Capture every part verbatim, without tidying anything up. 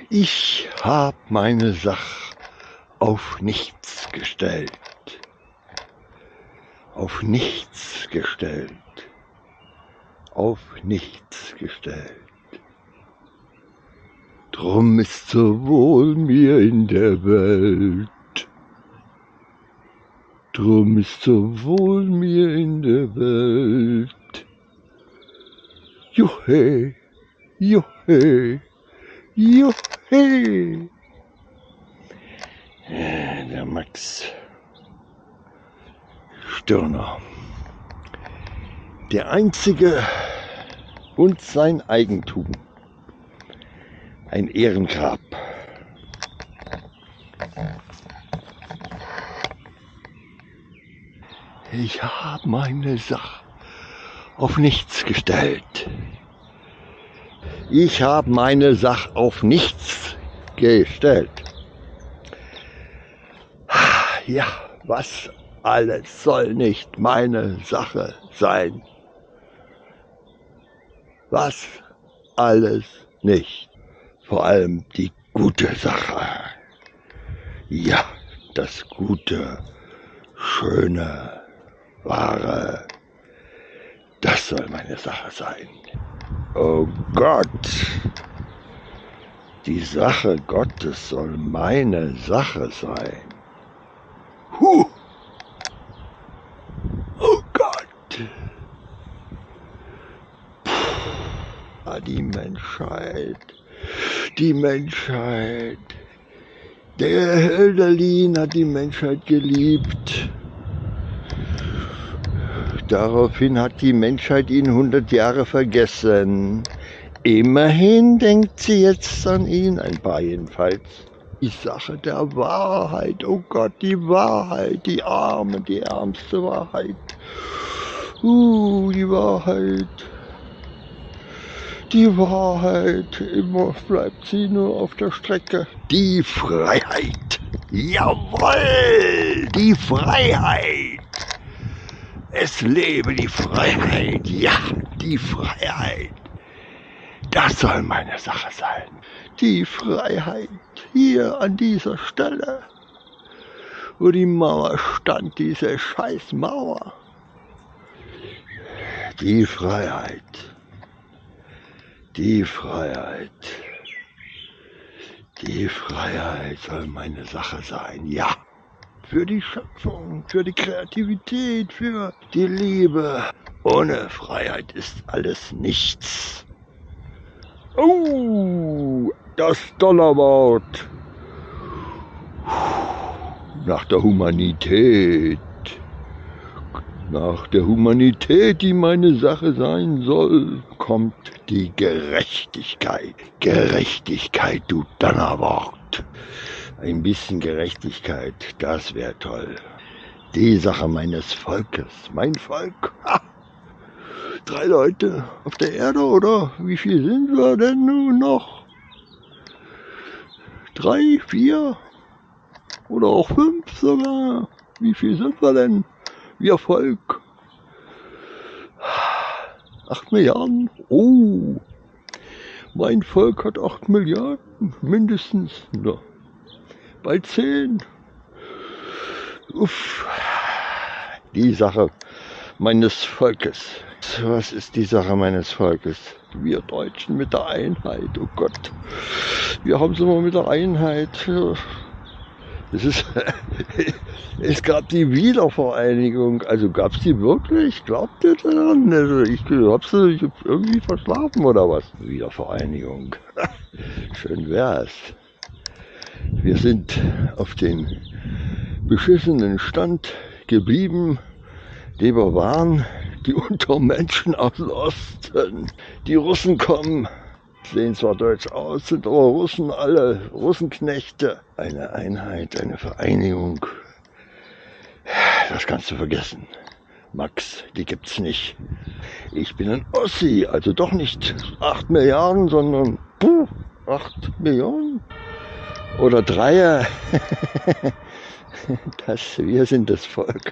Ich hab meine Sach auf nichts gestellt, auf nichts gestellt, auf nichts gestellt. Drum ist so wohl mir in der Welt, drum ist so wohl mir in der Welt. Juhe, juhe, juhe. Der Max Stirner, der Einzige und sein Eigentum, ein Ehrengrab. Ich habe meine Sache auf nichts gestellt. Ich habe meine Sache auf nichts gestellt. Ja, was alles soll nicht meine Sache sein? Was alles nicht? Vor allem die gute Sache. Ja, das Gute, Schöne, Wahre, das soll meine Sache sein. Oh Gott, die Sache Gottes soll meine Sache sein. Huh. Oh Gott. Puh. Die Menschheit, die Menschheit. Der Hölderlin hat die Menschheit geliebt. Daraufhin hat die Menschheit ihn hundert Jahre vergessen. Immerhin denkt sie jetzt an ihn, ein paar jedenfalls. Die Sache der Wahrheit, oh Gott, die Wahrheit, die arme, die ärmste Wahrheit. Uh, die Wahrheit. Die Wahrheit, immer bleibt sie nur auf der Strecke. Die Freiheit, jawohl, die Freiheit. Es lebe die Freiheit, ja, die Freiheit. Das soll meine Sache sein. Die Freiheit hier an dieser Stelle, wo die Mauer stand, diese scheiß Mauer. Die Freiheit, die Freiheit, die Freiheit soll meine Sache sein, ja. Für die Schöpfung, für die Kreativität, für die Liebe. Ohne Freiheit ist alles nichts. Oh, das Dollarwort. Nach der Humanität. Nach der Humanität, die meine Sache sein soll, kommt die Gerechtigkeit. Gerechtigkeit, du Donnerwort. Ein bisschen Gerechtigkeit, das wäre toll. Die Sache meines Volkes, mein Volk. Ha! Drei Leute auf der Erde, oder? Wie viel sind wir denn nun noch? Drei, vier oder auch fünf sogar? Wie viel sind wir denn? Wir Volk. Acht Milliarden? Oh, mein Volk hat acht Milliarden, mindestens. Ja. Bei zehn. Uff. Die Sache meines Volkes. Was ist die Sache meines Volkes? Wir Deutschen mit der Einheit. Oh Gott. Wir haben es immer mit der Einheit. Es ist, es gab die Wiedervereinigung. Also gab es die wirklich? Glaubt ihr daran? Also ich hab's ich hab irgendwie verschlafen oder was? Wiedervereinigung. Schön wär's. Wir sind auf den beschissenen Stand geblieben, die wir waren, die Untermenschen aus dem Osten. Die Russen kommen, sehen zwar deutsch aus, sind aber Russen, alle Russenknechte. Eine Einheit, eine Vereinigung, das kannst du vergessen. Max, die gibt's nicht. Ich bin ein Ossi, also doch nicht acht Milliarden, sondern puh, acht Millionen. Oder Dreier. Das, wir sind das Volk.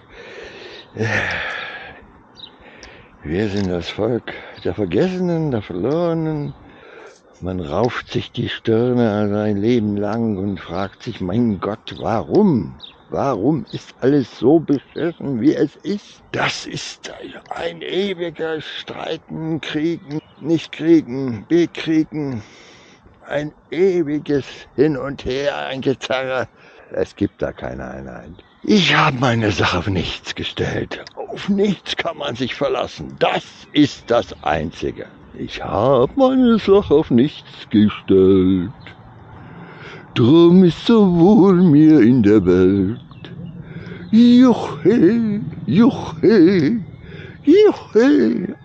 Wir sind das Volk der Vergessenen, der Verlorenen. Man rauft sich die Stirne sein Leben lang und fragt sich, mein Gott, warum? Warum ist alles so beschissen, wie es ist? Das ist ein ewiger Streiten, Kriegen, nicht kriegen, bekriegen. Ein ewiges Hin und Her, ein Gezerre. Es gibt da keine Einheit. Ich habe meine Sache auf nichts gestellt. Auf nichts kann man sich verlassen. Das ist das Einzige. Ich habe meine Sache auf nichts gestellt. Drum ist so wohl mir in der Welt. Juchhe, juchhe, juchhe.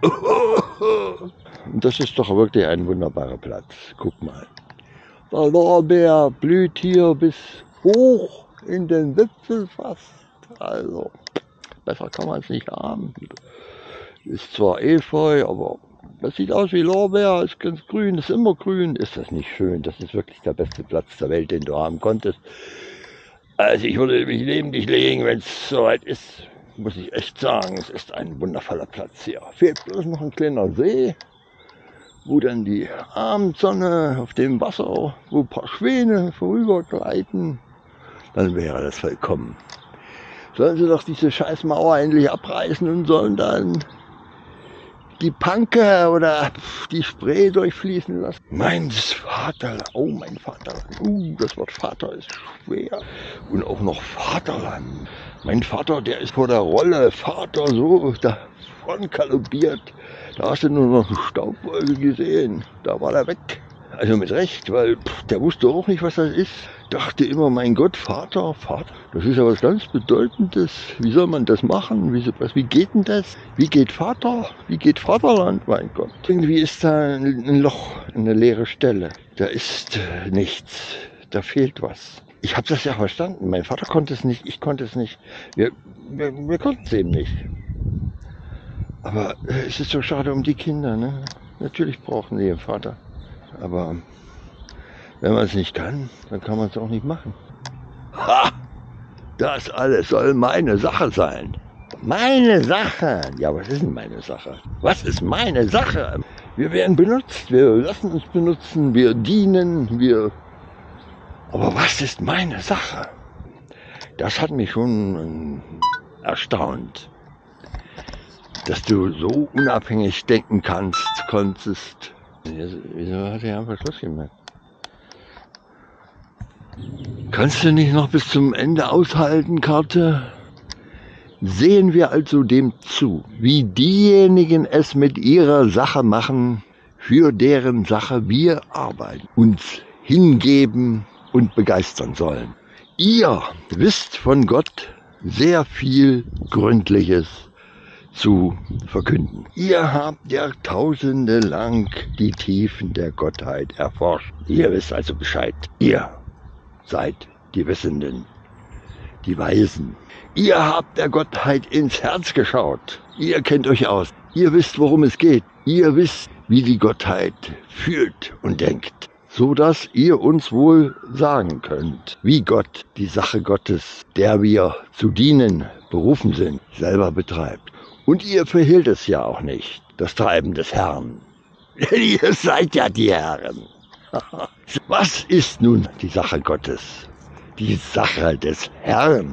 Das ist doch wirklich ein wunderbarer Platz. Guck mal. Der Lorbeer blüht hier bis hoch in den Wipfel fast. Also, besser kann man es nicht haben. Ist zwar Efeu, aber das sieht aus wie Lorbeer, ist ganz grün, ist immer grün. Ist das nicht schön? Das ist wirklich der beste Platz der Welt, den du haben konntest. Also ich würde mich neben dich legen, wenn es soweit ist, muss ich echt sagen, es ist ein wundervoller Platz hier. Fehlt bloß noch ein kleiner See, wo dann die Abendsonne auf dem Wasser, wo ein paar Schwäne vorübergleiten, dann wäre das vollkommen. Sollen sie doch diese scheiß Mauer endlich abreißen und sollen dann die Panke oder die Spree durchfließen lassen. Mein Vaterland, oh mein Vaterland, uh, das Wort Vater ist schwer. Und auch noch Vaterland. Mein Vater, der ist vor der Rolle, Vater, so davon kalibriert. Da hast du nur noch eine Staubwolke gesehen, da war er weg. Also mit Recht, weil pff, der wusste auch nicht, was das ist. Dachte immer, mein Gott, Vater, Vater, das ist ja was ganz Bedeutendes. Wie soll man das machen? Wie, was, wie geht denn das? Wie geht Vater? Wie geht Vaterland? Mein Gott. Irgendwie ist da ein Loch, eine leere Stelle. Da ist äh, nichts. Da fehlt was. Ich habe das ja verstanden. Mein Vater konnte es nicht, ich konnte es nicht. Wir, wir, wir konnten es eben nicht. Aber äh, es ist so schade um die Kinder, ne? Natürlich brauchen sie ihren Vater. Aber wenn man es nicht kann, dann kann man es auch nicht machen. Ha! Das alles soll meine Sache sein. Meine Sache? Ja, was ist denn meine Sache? Was ist meine Sache? Wir werden benutzt, wir lassen uns benutzen, wir dienen, wir... Aber was ist meine Sache? Das hat mich schon erstaunt. Dass du so unabhängig denken kannst, konntest. Wieso hat er einfach Schluss gemacht? Kannst du nicht noch bis zum Ende aushalten, Karte? Sehen wir also dem zu, wie diejenigen es mit ihrer Sache machen, für deren Sache wir arbeiten, uns hingeben und begeistern sollen. Ihr wisst von Gott sehr viel Gründliches zu verkünden. Ihr habt Jahrtausende lang die Tiefen der Gottheit erforscht. Ihr wisst also Bescheid. Ihr seid die Wissenden, die Weisen. Ihr habt der Gottheit ins Herz geschaut. Ihr kennt euch aus. Ihr wisst, worum es geht. Ihr wisst, wie die Gottheit fühlt und denkt, so dass ihr uns wohl sagen könnt, wie Gott die Sache Gottes, der wir zu dienen berufen sind, selber betreibt. Und ihr verhehlt es ja auch nicht, das Treiben des Herrn. Denn ihr seid ja die Herren. Was ist nun die Sache Gottes? Die Sache des Herrn.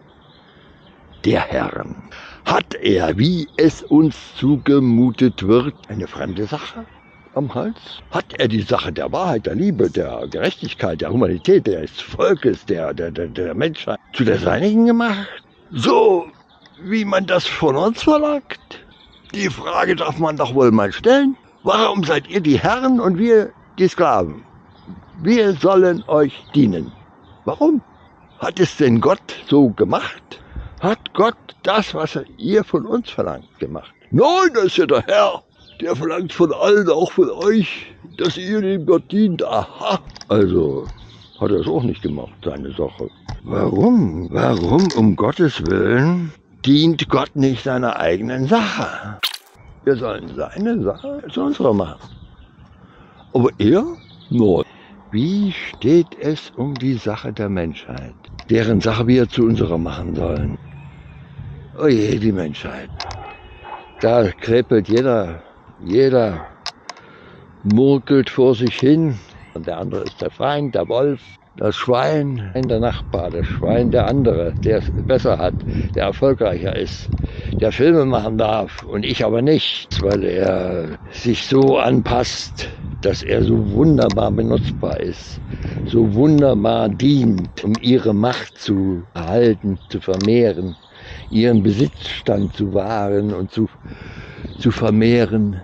Der Herrn. Hat er, wie es uns zugemutet wird, eine fremde Sache am Hals? Hat er die Sache der Wahrheit, der Liebe, der Gerechtigkeit, der Humanität, des Volkes, der, der, der, der Menschheit zu der Seinigen gemacht? So wie man das von uns verlangt? Die Frage darf man doch wohl mal stellen. Warum seid ihr die Herren und wir die Sklaven? Wir sollen euch dienen. Warum? Hat es denn Gott so gemacht? Hat Gott das, was ihr von uns verlangt, gemacht? Nein, das ist ja der Herr. Der verlangt von allen, auch von euch, dass ihr dem Gott dient. Aha. Also hat er es auch nicht gemacht, seine Sache. Warum? Warum, um Gottes Willen, dient Gott nicht seiner eigenen Sache? Wir sollen seine Sache zu unserer machen. Aber er? Nein. Wie steht es um die Sache der Menschheit, deren Sache wir zu unserer machen sollen? Oh je, die Menschheit. Da krepelt jeder, jeder murkelt vor sich hin. Und der andere ist der Feind, der Wolf, das Schwein, der Nachbar, das Schwein der andere, der es besser hat, der erfolgreicher ist, der Filme machen darf und ich aber nicht, weil er sich so anpasst, dass er so wunderbar benutzbar ist, so wunderbar dient, um ihre Macht zu erhalten, zu vermehren, ihren Besitzstand zu wahren und zu, zu vermehren.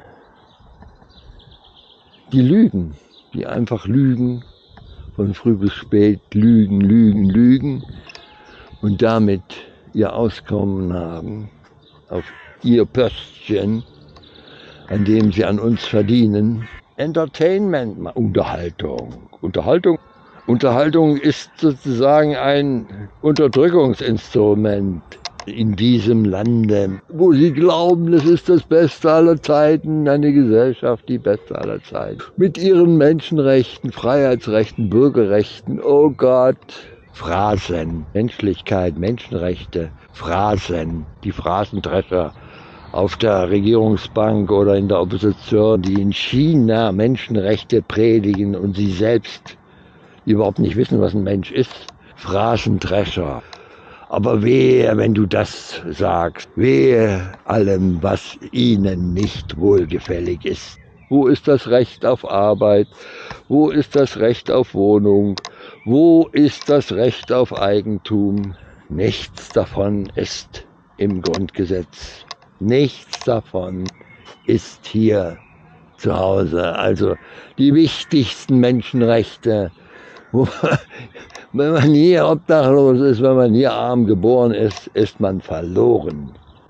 Die lügen, die einfach lügen, von früh bis spät lügen, lügen, lügen und damit ihr Auskommen haben auf ihr Pöstchen, an dem sie an uns verdienen. Entertainment, Unterhaltung, Unterhaltung. Unterhaltung ist sozusagen ein Unterdrückungsinstrument in diesem Lande, wo sie glauben, das ist das Beste aller Zeiten, eine Gesellschaft, die beste aller Zeiten. Mit ihren Menschenrechten, Freiheitsrechten, Bürgerrechten, oh Gott, Phrasen, Menschlichkeit, Menschenrechte, Phrasen, die Phrasendrescher auf der Regierungsbank oder in der Opposition, die in China Menschenrechte predigen und sie selbst überhaupt nicht wissen, was ein Mensch ist. Phrasendrescher. Aber wehe, wenn du das sagst, wehe allem, was ihnen nicht wohlgefällig ist. Wo ist das Recht auf Arbeit? Wo ist das Recht auf Wohnung? Wo ist das Recht auf Eigentum? Nichts davon ist im Grundgesetz. Nichts davon ist hier zu Hause. Also die wichtigsten Menschenrechte, wo man, wenn man hier obdachlos ist, wenn man hier arm geboren ist, ist man verloren.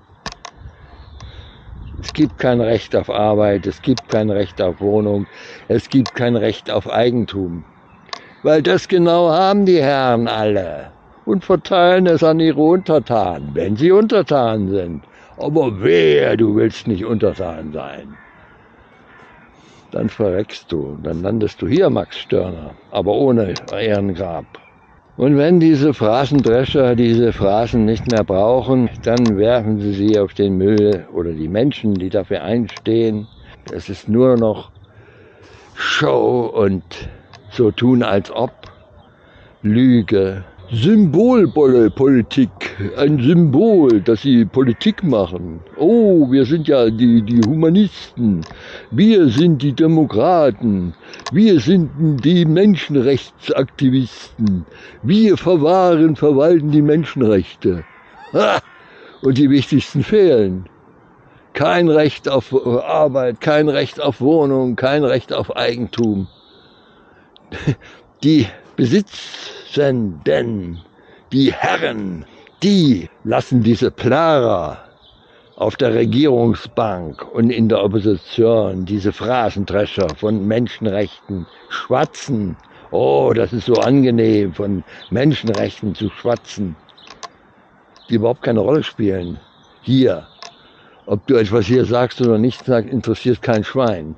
Es gibt kein Recht auf Arbeit, es gibt kein Recht auf Wohnung, es gibt kein Recht auf Eigentum. Weil das genau haben die Herren alle und verteilen es an ihre Untertanen, wenn sie Untertanen sind. Aber wehe, du willst nicht Untertan sein. Dann verreckst du, dann landest du hier, Max Stirner, aber ohne Ehrengrab. Und wenn diese Phrasendrescher diese Phrasen nicht mehr brauchen, dann werfen sie sie auf den Müll oder die Menschen, die dafür einstehen. Es ist nur noch Show und so tun als ob, Lüge. Symbolpolitik, ein Symbol, dass sie Politik machen. Oh, wir sind ja die, die Humanisten, wir sind die Demokraten, wir sind die Menschenrechtsaktivisten, wir verwahren, verwalten die Menschenrechte. Ha! Und die wichtigsten fehlen. Kein Recht auf Arbeit, kein Recht auf Wohnung, kein Recht auf Eigentum. Die Besitzenden, die Herren, die lassen diese Plager auf der Regierungsbank und in der Opposition, diese Phrasendrescher von Menschenrechten schwatzen. Oh, das ist so angenehm, von Menschenrechten zu schwatzen, die überhaupt keine Rolle spielen. Hier, ob du etwas hier sagst oder nicht sagst, interessiert kein Schwein.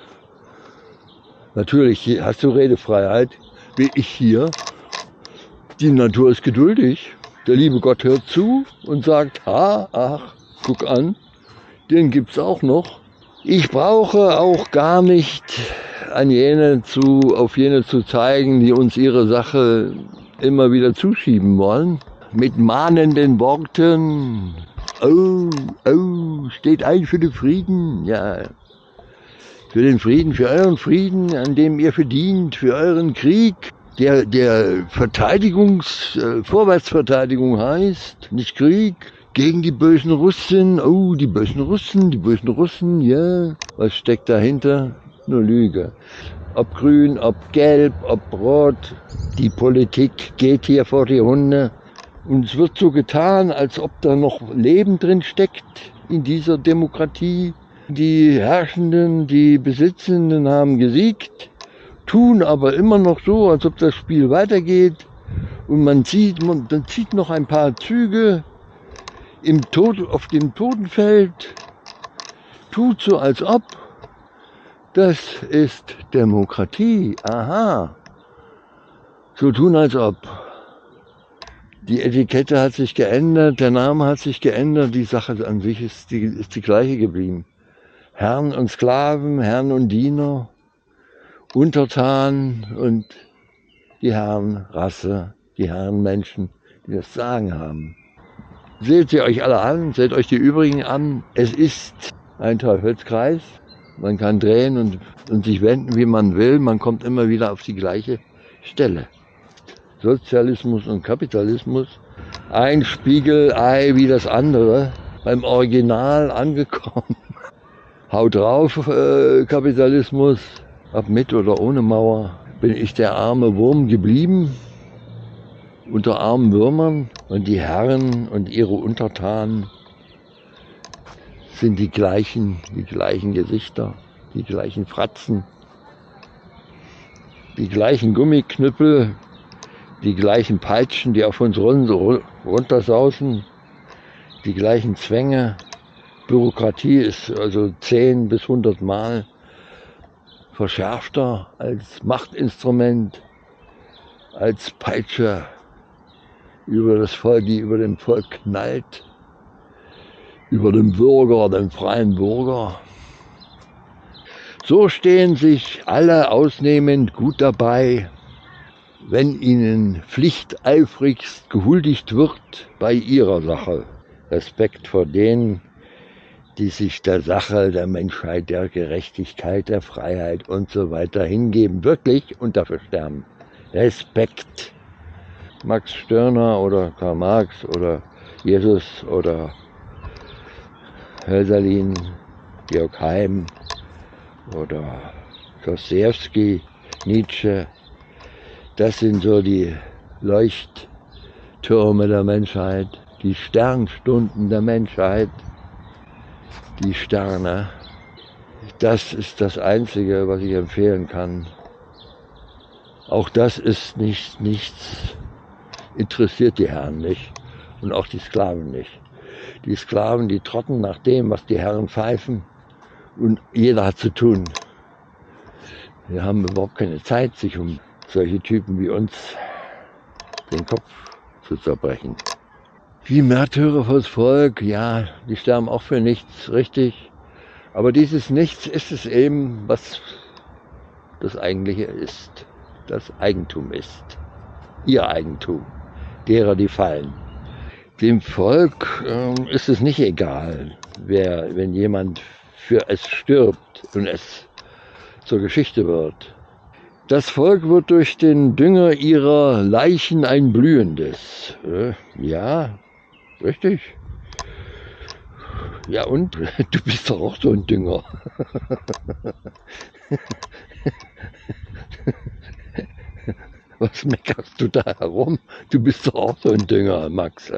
Natürlich hast du Redefreiheit, wie ich hier. Die Natur ist geduldig. Der liebe Gott hört zu und sagt, ha, ach, guck an, den gibt's auch noch. Ich brauche auch gar nicht an jene zu, auf jene zu zeigen, die uns ihre Sache immer wieder zuschieben wollen. Mit mahnenden Worten. Oh, oh, steht ein für den Frieden. Ja, für den Frieden, für euren Frieden, an dem ihr verdient, für euren Krieg. Der, der Verteidigungs, äh, Vorwärtsverteidigung heißt, nicht Krieg, gegen die bösen Russen. Oh, die bösen Russen, die bösen Russen, ja. Yeah. Was steckt dahinter? Nur Lüge. Ob grün, ob gelb, ob rot, die Politik geht hier vor die Hunde. Und es wird so getan, als ob da noch Leben drin steckt in dieser Demokratie. Die Herrschenden, die Besitzenden haben gesiegt, tun aber immer noch so, als ob das Spiel weitergeht. Und man sieht, man, man zieht noch ein paar Züge im Tod, auf dem Totenfeld, tut so, als ob. Das ist Demokratie. Aha. So tun, als ob. Die Etikette hat sich geändert, der Name hat sich geändert, die Sache an sich ist die, ist die gleiche geblieben. Herren und Sklaven, Herren und Diener, Untertan und die Herrenrasse, die Herrenmenschen, die das Sagen haben. Seht sie euch alle an, seht euch die übrigen an. Es ist ein Teufelskreis. Man kann drehen und, und sich wenden, wie man will. Man kommt immer wieder auf die gleiche Stelle. Sozialismus und Kapitalismus, ein Spiegelei wie das andere, beim Original angekommen. Haut drauf, äh, Kapitalismus, ob mit oder ohne Mauer, bin ich der arme Wurm geblieben, unter armen Würmern, und die Herren und ihre Untertanen sind die gleichen, die gleichen Gesichter, die gleichen Fratzen, die gleichen Gummiknüppel, die gleichen Peitschen, die auf uns runtersausen, die gleichen Zwänge. Bürokratie ist also zehn bis hundert Mal verschärfter als Machtinstrument, als Peitsche über das Volk, die über dem Volk knallt, über den Bürger, den freien Bürger. So stehen sich alle ausnehmend gut dabei, wenn ihnen pflichteifrigst gehuldigt wird bei ihrer Sache. Respekt vor denen, die sich der Sache, der Menschheit, der Gerechtigkeit, der Freiheit und so weiter hingeben, wirklich und dafür sterben. Respekt. Max Stirner oder Karl Marx oder Jesus oder Hölderlin, Georg Heim oder Dostoevsky, Nietzsche. Das sind so die Leuchttürme der Menschheit, die Sternstunden der Menschheit, die Sterne. Das ist das Einzige, was ich empfehlen kann. Auch das ist nicht, nichts, interessiert die Herren nicht und auch die Sklaven nicht. Die Sklaven, die trotten nach dem, was die Herren pfeifen, und jeder hat zu tun. Wir haben überhaupt keine Zeit, sich um solche Typen wie uns den Kopf zu zerbrechen. Die Märtyrer fürs Volk, ja, die sterben auch für nichts, richtig. Aber dieses Nichts ist es eben, was das Eigentliche ist, das Eigentum ist. Ihr Eigentum, derer, die fallen. Dem Volk äh, ist es nicht egal, wer, wenn jemand für es stirbt und es zur Geschichte wird. Das Volk wird durch den Dünger ihrer Leichen ein blühendes. Äh, ja, richtig. Ja und? Du bist doch auch so ein Dünger. Was meckerst du da herum? Du bist doch auch so ein Dünger, Max.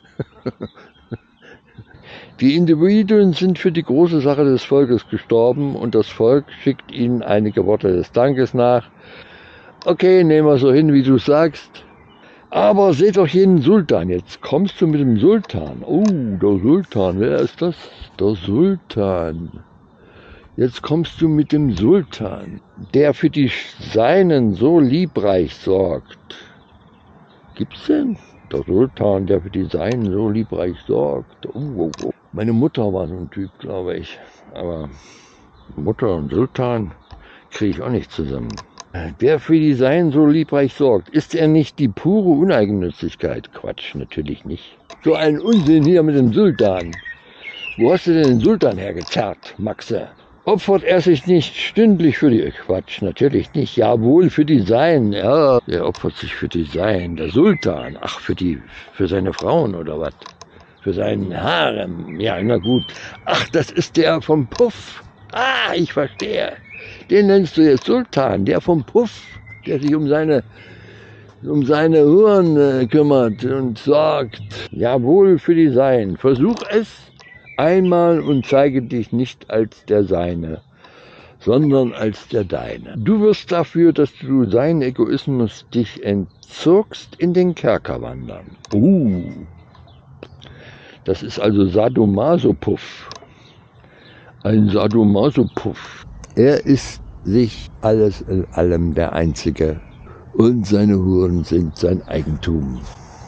Die Individuen sind für die große Sache des Volkes gestorben und das Volk schickt ihnen einige Worte des Dankes nach. Okay, nehmen wir so hin, wie du sagst. Aber seht doch jeden Sultan. Jetzt kommst du mit dem Sultan. Oh, der Sultan. Wer ist das? Der Sultan. Jetzt kommst du mit dem Sultan, der für die Seinen so liebreich sorgt. Gibt's denn? Der Sultan, der für die Seinen so liebreich sorgt. Oh, oh, oh. Meine Mutter war so ein Typ, glaube ich. Aber Mutter und Sultan kriege ich auch nicht zusammen. Der für die Seinen so liebreich sorgt. Ist er nicht die pure Uneigennützigkeit? Quatsch, natürlich nicht. So ein Unsinn hier mit dem Sultan. Wo hast du denn den Sultan hergezerrt, Maxe? Opfert er sich nicht stündlich für die... Quatsch, natürlich nicht. Jawohl, für die Seinen. Ja, er opfert sich für die Seinen. Der Sultan. Ach, für die... für seine Frauen oder was? Für seinen Harem. Ja, na gut. Ach, das ist der vom Puff. Ah, ich verstehe. Den nennst du jetzt Sultan, der vom Puff, der sich um seine, um seine Huren äh, kümmert und sorgt. Jawohl, für die Seinen. Versuch es einmal und zeige dich nicht als der Seine, sondern als der Deine. Du wirst dafür, dass du seinen Egoismus dich entzogst, in den Kerker wandern. Uh, das ist also Sadomaso-Puff. Ein Sadomaso-Puff. Er ist sich alles in allem der Einzige und seine Huren sind sein Eigentum.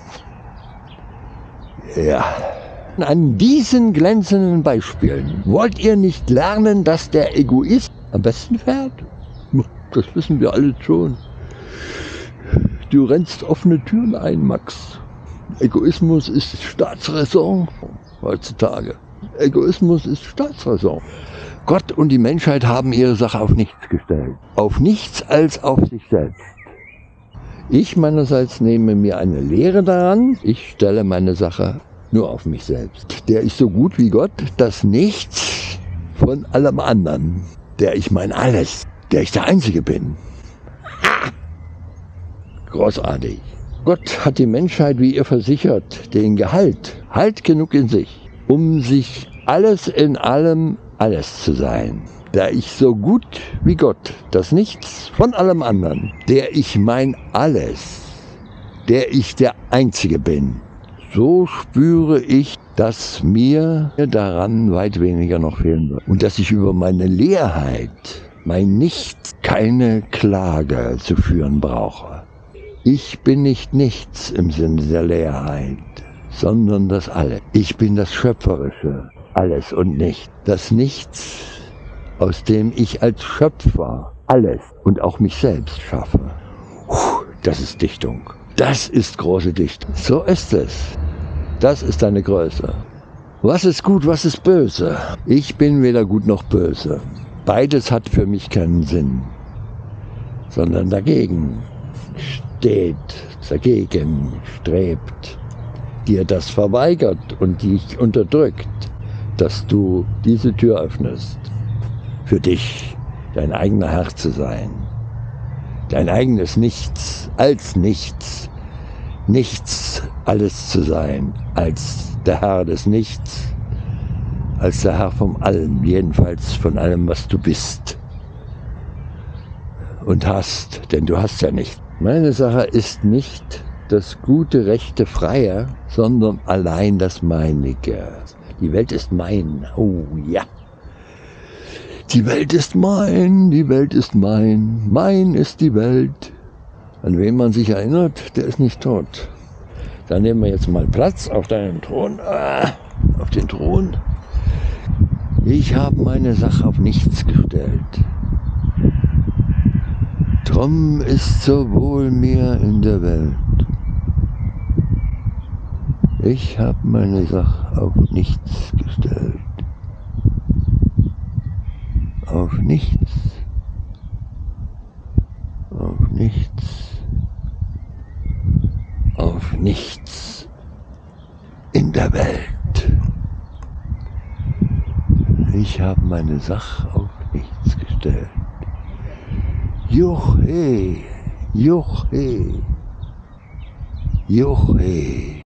Ja. An diesen glänzenden Beispielen wollt ihr nicht lernen, dass der Egoist am besten fährt? das wissen wir alle schon. Du rennst offene Türen ein, Max. Egoismus ist Staatsräson heutzutage. Egoismus ist Staatsräson. Gott und die Menschheit haben ihre Sache auf nichts gestellt. Auf nichts als auf sich selbst. Ich meinerseits nehme mir eine Lehre daran. Ich stelle meine Sache nur auf mich selbst. Der ich so gut wie Gott, das Nichts von allem anderen. Der ich mein Alles. Der ich der Einzige bin. Ha! Großartig. Gott hat die Menschheit, wie ihr versichert, den Gehalt, Halt genug in sich, um sich alles in allem alles zu sein. Der ich so gut wie Gott, das Nichts von allem anderen, der ich mein Alles, der ich der Einzige bin. So spüre ich, dass mir daran weit weniger noch fehlen wird. Und dass ich über meine Leerheit, mein Nichts, keine Klage zu führen brauche. Ich bin nicht nichts im Sinne der Leerheit, sondern das Alles. Ich bin das Schöpferische, alles und nicht. Das Nichts, aus dem ich als Schöpfer alles und auch mich selbst schaffe. Puh, das ist Dichtung. Das ist große Dichtung. So ist es. Das ist deine Größe. Was ist gut, was ist böse? Ich bin weder gut noch böse. Beides hat für mich keinen Sinn, sondern dagegen steht, dagegen strebt, dir das verweigert und dich unterdrückt, dass du diese Tür öffnest, für dich dein eigener Herr zu sein, dein eigenes Nichts, als Nichts, Nichts alles zu sein, als der Herr des Nichts, als der Herr vom Allem, jedenfalls von allem, was du bist und hast, denn du hast ja nicht. Meine Sache ist nicht das gute, rechte, freie, sondern allein das meinige. Die Welt ist mein. Oh ja. Die Welt ist mein, die Welt ist mein, mein ist die Welt. An wen man sich erinnert, der ist nicht tot. Dann nehmen wir jetzt mal Platz auf deinem Thron, ah, auf den Thron. Ich habe meine Sache auf nichts gestellt. Drum ist so wohl mir in der Welt. Ich habe meine Sache auf nichts gestellt. Auf nichts. Auf nichts. Auf nichts in der Welt. Ich habe meine Sache auf nichts gestellt. Juchhe, Juchhe, Juchhe.